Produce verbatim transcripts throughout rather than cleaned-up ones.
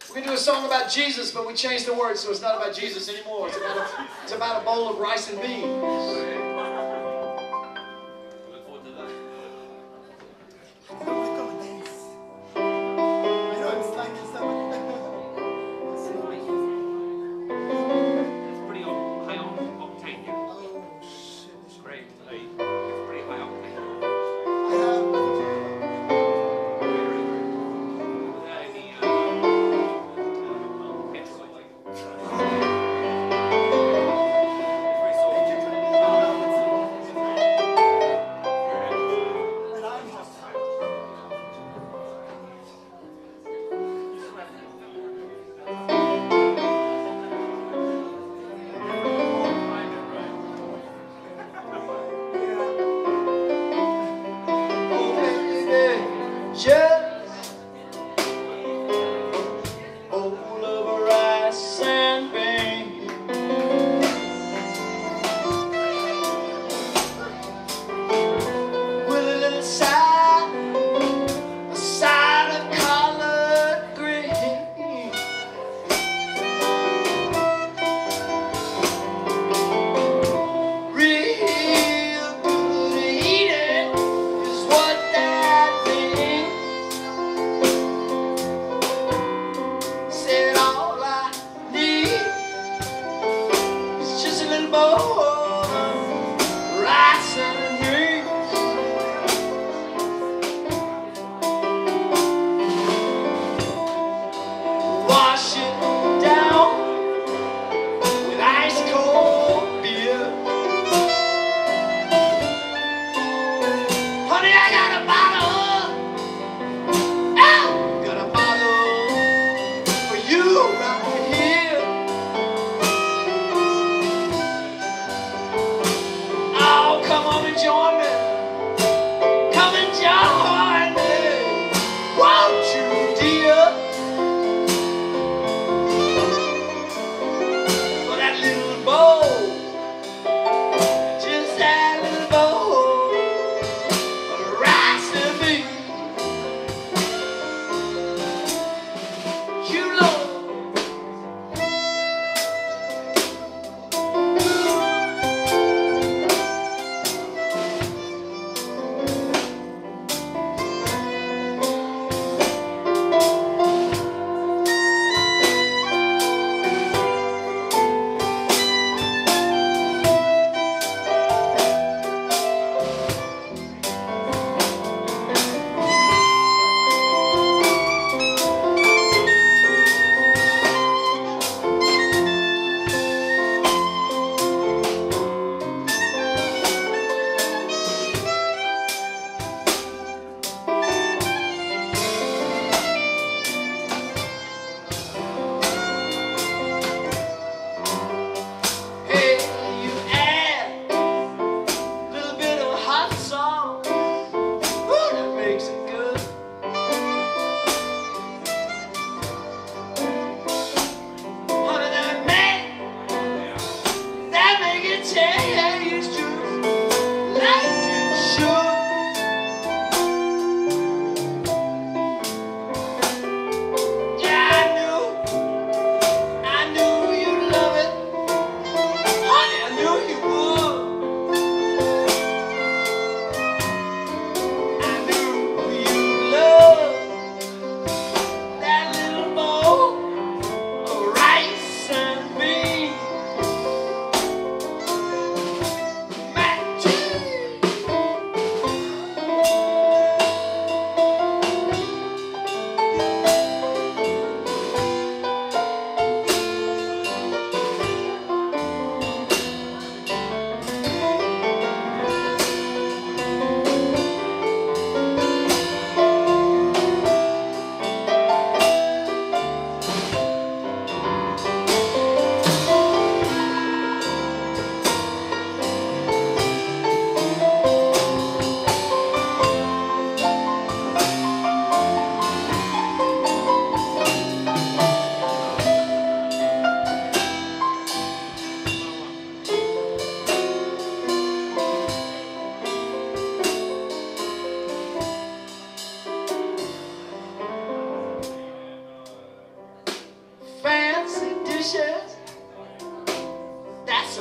We're going to do a song about Jesus, but we changed the words, so it's not about Jesus anymore. It's about a, it's about a bowl of rice and beans.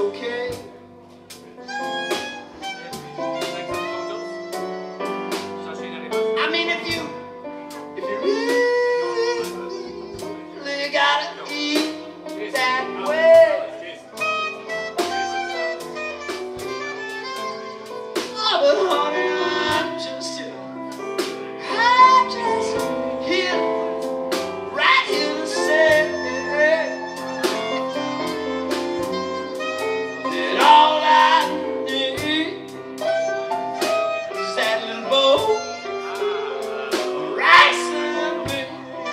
okay. I mean, if you, if you really gotta eat that way, oh, but honey, I'm just here, I'm just here, right here to say that all I need is that little bowl of rice and beans.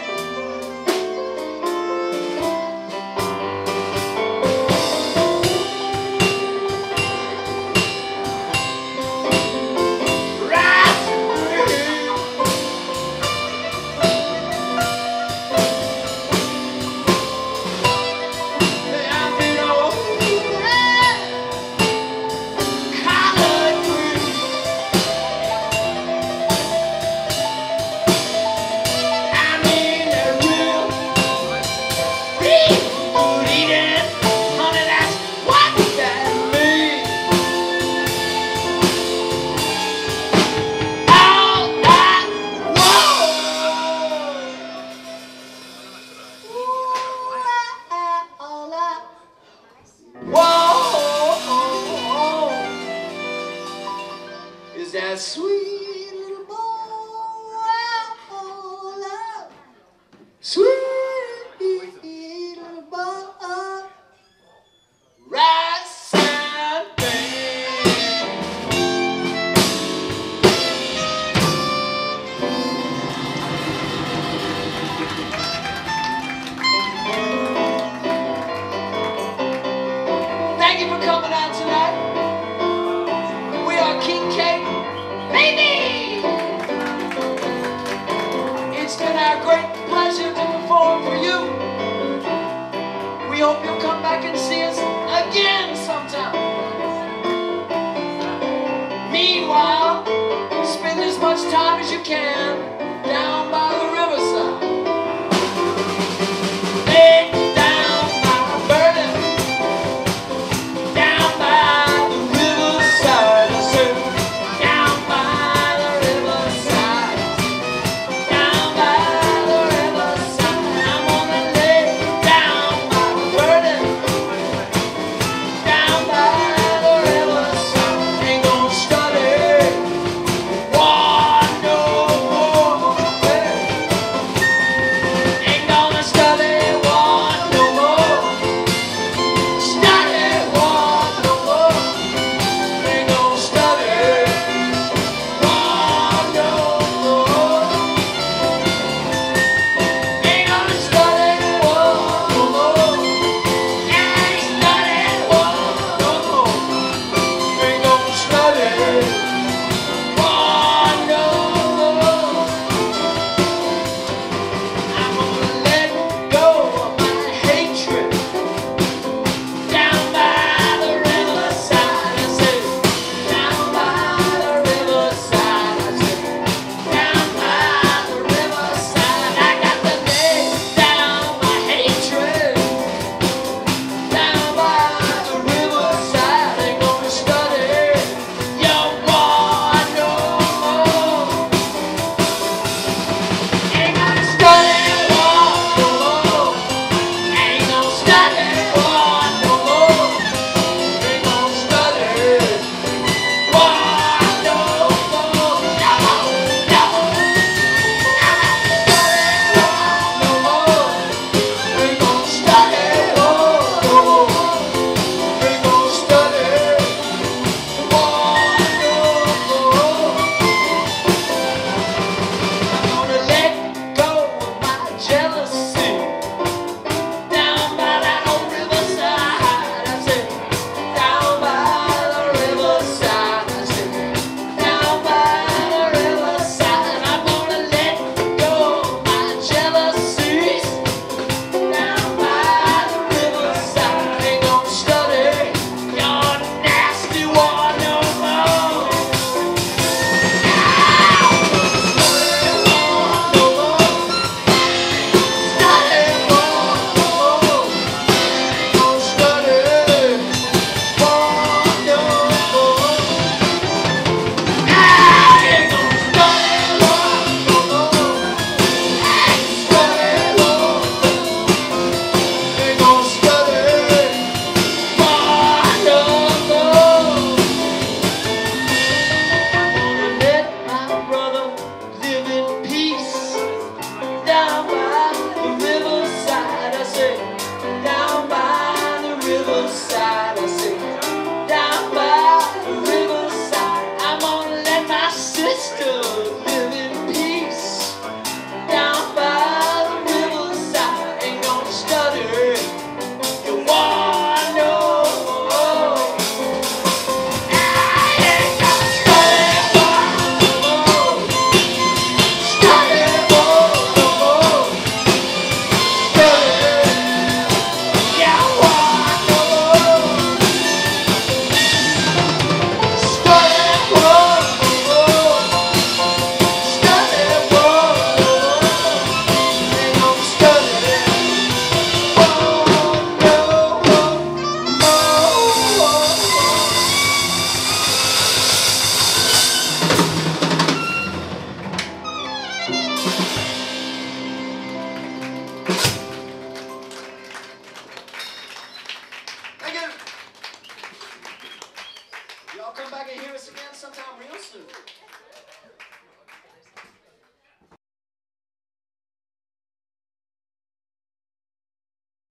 Rice and beans. Hey, I've been all collard greens. I mean, they're real, real good eating. Honey, that's what that means. All I want, all I want is that sweet little bowl of love. Sweet little bowl of rice and beans. Thank you for coming out tonight. We are King K, baby. It's been our great pleasure to perform for you. We hope you'll come back and see us again sometime. Meanwhile, spend as much time as you can down by the riverside. Lay down by the burden, down by the riverside. I said, down by the riverside, down by the riverside. I'm gonna lay down by the burden, down by the riverside. Ain't gonna study war no more. back and hear us again sometime real soon.